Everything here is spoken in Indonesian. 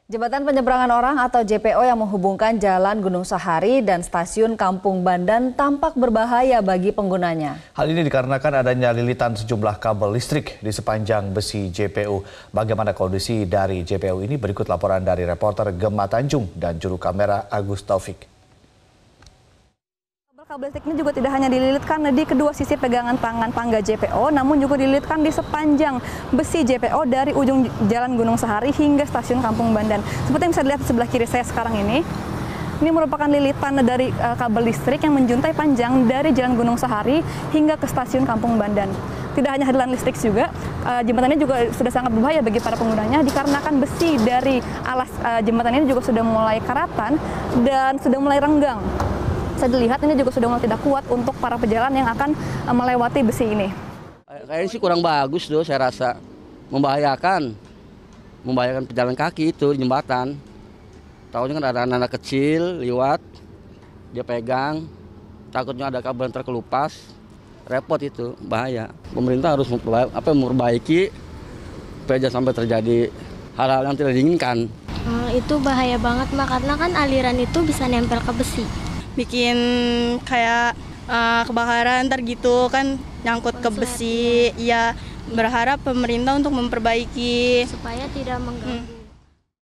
Jembatan penyeberangan orang atau JPO yang menghubungkan Jalan Gunung Sahari dan Stasiun Kampung Bandan tampak berbahaya bagi penggunanya. Hal ini dikarenakan adanya lilitan sejumlah kabel listrik di sepanjang besi JPO. Bagaimana kondisi dari JPO ini? Berikut laporan dari reporter Gemma Tanjung dan juru kamera Agus Taufik. Kabel listrik ini juga tidak hanya dililitkan di kedua sisi pegangan tangan tangga JPO, namun juga dililitkan di sepanjang besi JPO dari ujung Jalan Gunung Sahari hingga Stasiun Kampung Bandan. Seperti yang bisa dilihat di sebelah kiri saya sekarang ini merupakan lilitan dari kabel listrik yang menjuntai panjang dari Jalan Gunung Sahari hingga ke Stasiun Kampung Bandan. Tidak hanya hadilan listrik juga, jembatan ini juga sudah sangat berbahaya bagi para penggunanya dikarenakan besi dari alas jembatan ini juga sudah mulai karatan dan sudah mulai renggang. Saya dilihat ini juga sudah mulai tidak kuat untuk para pejalan yang akan melewati besi ini. Kayaknya sih kurang bagus tuh, saya rasa membahayakan pejalan kaki itu di jembatan. Tahunya kan ada anak-anak kecil lewat, dia pegang, takutnya ada kabel yang terkelupas, repot itu, bahaya. Pemerintah harus memperbaiki supaya jangan sampai terjadi hal-hal yang tidak diinginkan. Itu bahaya banget, karena kan aliran itu bisa nempel ke besi. Bikin kayak kebakaran ntar gitu kan nyangkut ke besi. Ya berharap pemerintah untuk memperbaiki supaya tidak mengganggu.